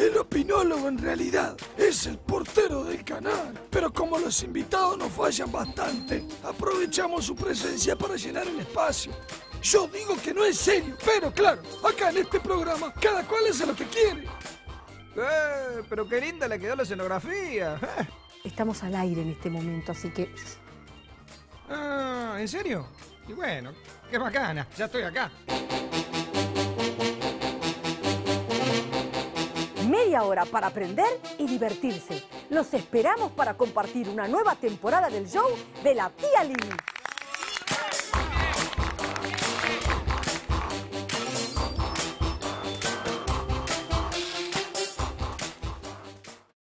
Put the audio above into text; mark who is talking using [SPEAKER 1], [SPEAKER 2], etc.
[SPEAKER 1] El opinólogo en realidad es el portero del canal, pero como los invitados nos fallan bastante, aprovechamos su presencia para llenar el espacio. Yo digo que no es serio, pero claro, acá en este programa cada cual hace lo que quiere.
[SPEAKER 2] Pero qué linda le quedó la escenografía.
[SPEAKER 3] Estamos al aire en este momento, así que...
[SPEAKER 2] Ah, ¿en serio? Y bueno, qué bacana, ya estoy acá.
[SPEAKER 3] Media hora para aprender y divertirse. Los esperamos para compartir una nueva temporada del show de la Tía Lili.